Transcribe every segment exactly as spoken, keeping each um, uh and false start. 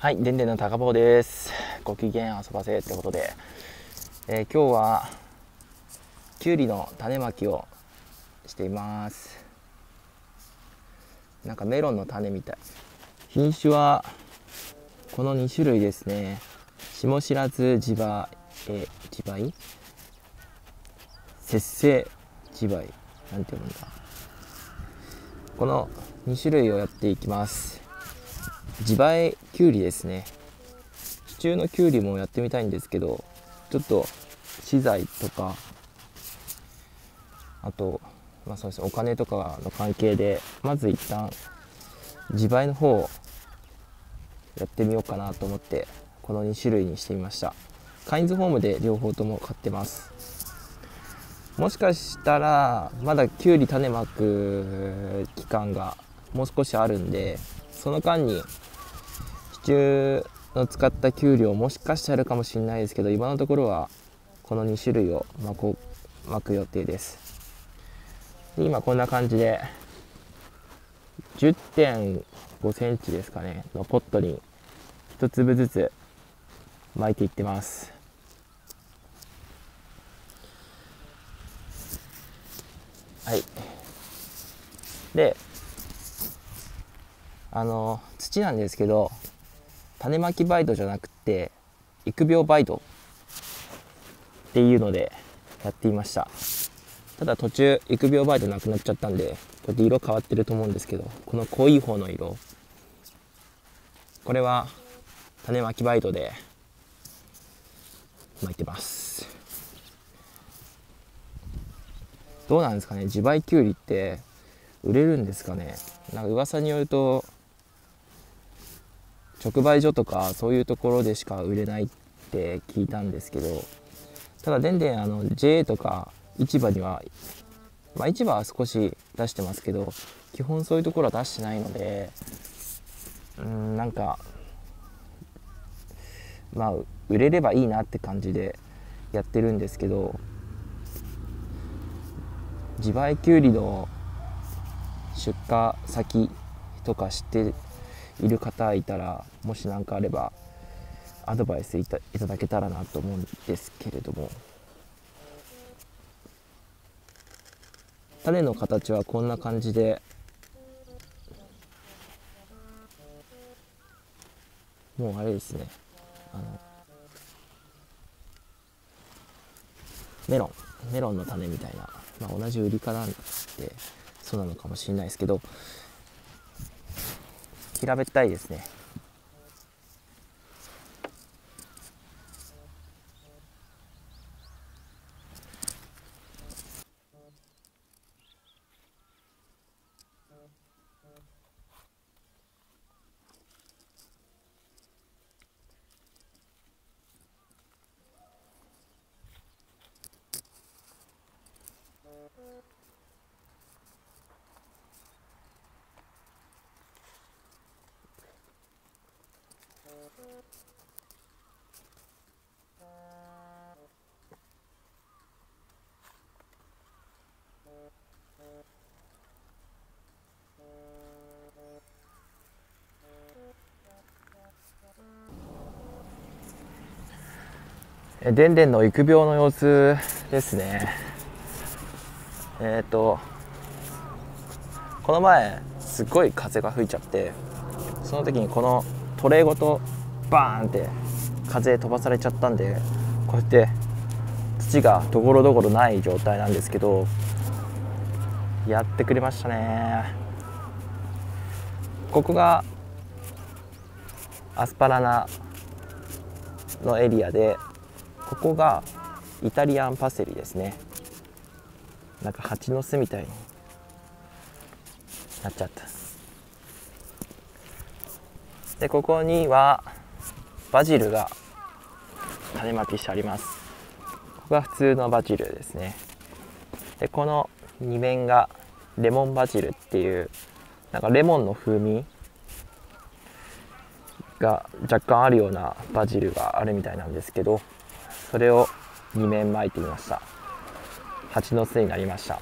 はい、でんでんの高坊です。ご機嫌遊ばせってことで、えー、今日はきゅうりの種まきをしています。なんかメロンの種みたい。品種はこのに種類ですね。下白津地梅、え地梅節制地梅、なんて読むんだ。このに種類をやっていきます。地梅きゅうりですね。支柱のきゅうりもやってみたいんですけど、ちょっと資材とか、あと、まあそうですね、お金とかの関係で、まず一旦地梅の方をやってみようかなと思って、このに種類にしてみました。カインズホームで両方とも買ってます。もしかしたらまだきゅうり種まく期間がもう少しあるんで、その間に支柱の使ったきゅうりをもしかしたらあるかもしれないですけど、今のところはこのに種類を巻こう巻く予定です。で今こんな感じで じゅってんごセンチですかねのポットに一粒ずつ巻いていってます。はい。で、あの土なんですけど、種まきバイトじゃなくて育苗バイトっていうのでやっていました。ただ途中育苗バイトなくなっちゃったんで、こうやって色変わってると思うんですけど、この濃い方の色、これは種まきバイトで巻いてます。どうなんですかね、地梅きゅうりって売れるんですかね。なんか噂によると直売所とかそういうところでしか売れないって聞いたんですけど、ただでんでんあの ジェーエー とか市場には、まあ市場は少し出してますけど、基本そういうところは出してないので、うーんなんかまあ売れればいいなって感じでやってるんですけど、地梅きゅうりの出荷先とか知っている方いたら、もし何かあればアドバイスいた、いただけたらなと思うんですけれども、種の形はこんな感じで、もうあれですね、あのメロンメロンの種みたいな、まあ、同じ売りかなんでそうなのかもしれないですけど、平べったいですね。えでんでんの育苗の様子ですね。えっ、ー、とこの前すっごい風が吹いちゃって、その時にこのトレーごとバーンって風で飛ばされちゃったんで、こうやって土がところどころない状態なんですけど、やってくれましたね。ここがアスパラナのエリアで、ここがイタリアンパセリですね。なんか蜂の巣みたいになっちゃった。でここにはバジルが種まきしてあります。ここが普通のバジルですね。でこのに面がレモンバジルっていう、なんかレモンの風味が若干あるようなバジルがあるみたいなんですけど、それをに面巻いてみました。蜂の巣になりました。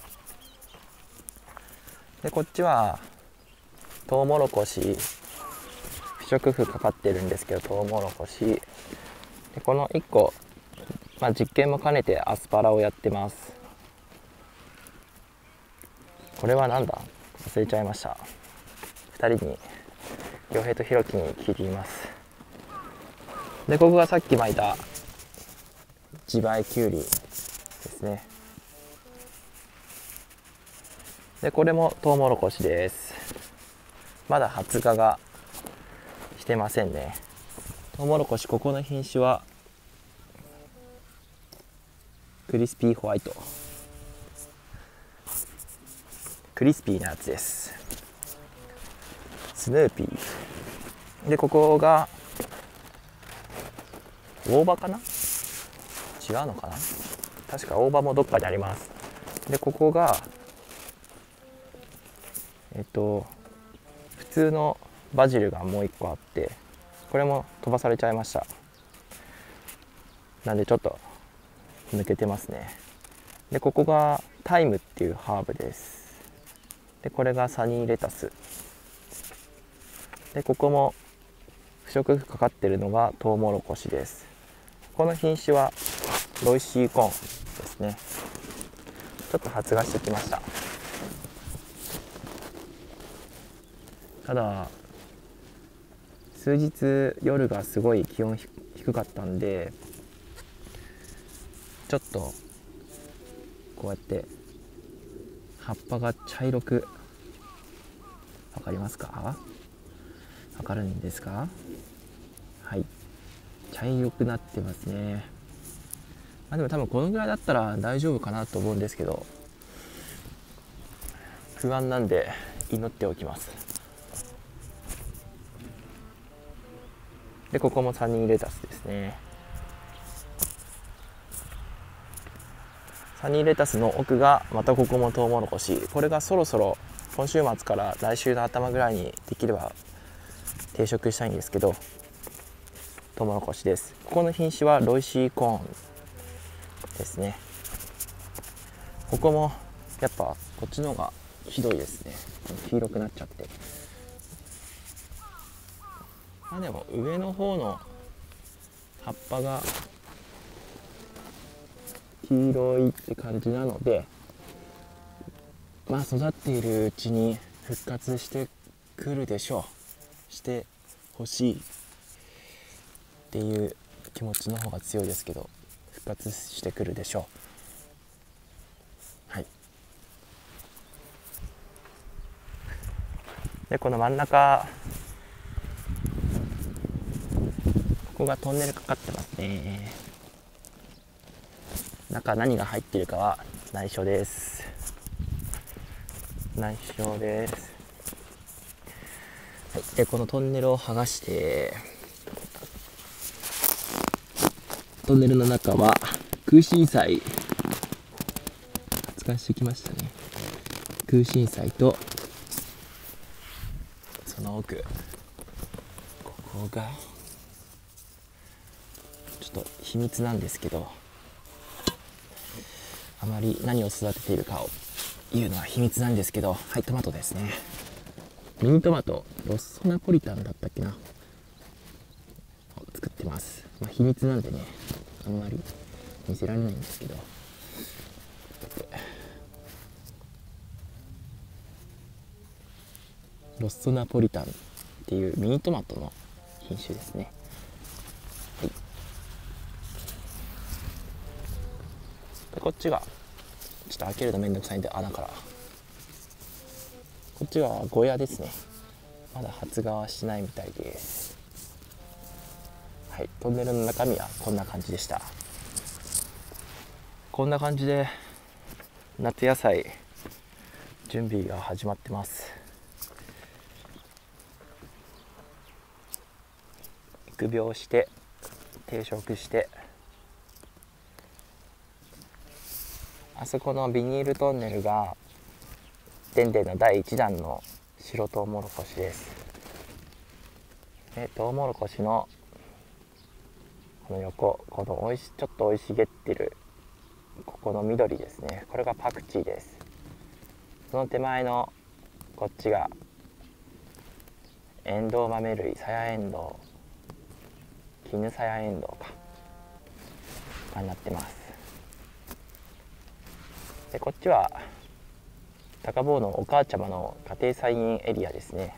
でこっちはトウモロコシ色符かかってるんですけど、トウモロコシで、このいっこ、まあ、実験も兼ねてアスパラをやってます。これはなんだ忘れちゃいました。ふたりに、洋平とひろきに聞いています。で、ここがさっき巻いた自梅きゅうりですね。で、これもトウモロコシです。まだ発芽がしてませんね。トウモロコシ、ここの品種はクリスピーホワイト、クリスピーなやつです。スヌーピーで、ここが大葉かな、違うのかな、確か大葉もどっかにあります。で、ここがえっと普通のバジルがもう一個あって、これも飛ばされちゃいました。なんでちょっと抜けてますね。で、ここがタイムっていうハーブです。で、これがサニーレタスで、ここも不織布かかってるのがトウモロコシです。この品種はロイシーコーンですね。ちょっと発芽してきました。ただ数日夜がすごい気温低かったんで、ちょっとこうやって葉っぱが茶色く、わかりますか？わかるんですか？はい、茶色くなってますね。まあ、でも多分このぐらいだったら大丈夫かなと思うんですけど、不安なんで祈っておきます。で、ここもサニーレタスですね。サニーレタスの奥がまたここもトウモロコシ。これがそろそろ今週末から来週の頭ぐらいにできれば定食したいんですけど、トウモロコシです。ここの品種はロイシーコーンですね。ここもやっぱこっちの方がひどいですね。黄色くなっちゃって、まあでも上の方の葉っぱが黄色いって感じなので、まあ育っているうちに復活してくるでしょう。してほしいっていう気持ちの方が強いですけど、復活してくるでしょう。はい。で、この真ん中、ここがトンネルかかってますね。中何が入っているかは内緒です。内緒です。はい、でこのトンネルを剥がして、トンネルの中は空心菜、発芽してきましたね。空心菜と、その奥、ここがちょっと秘密なんですけど、あまり何を育てているかを言うのは秘密なんですけど、はい、トマトですね。ミニトマト、ロッソナポリタンだったっけな、作ってます。まあ、秘密なんでね、あんまり見せられないんですけど、ロッソナポリタンっていうミニトマトの品種ですね。はい、でこっちがちょっと開けるのめんどくさいんで穴から、こっちはゴヤですね。まだ発芽はしないみたいです。はい、トンネルの中身はこんな感じでした。こんな感じで夏野菜準備が始まってます。育苗して定食して、あそこのビニールトンネルがでんでんのだいいちだんの白トウモロコシです。でトウモロコシのこの横、このおいしちょっと生い茂ってるここの緑ですね、これがパクチーです。その手前のこっちがエンドウ豆類、サヤエンドウ、絹サヤエンドウかがなってます。でこっちは高坊のお母茶葉の家庭菜園エリアですね。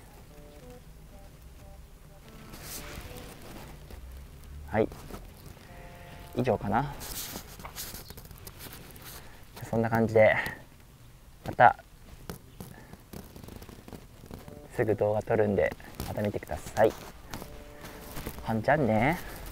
はい、以上かな。そんな感じでまたすぐ動画撮るんでまた見てください。はんじゃんね。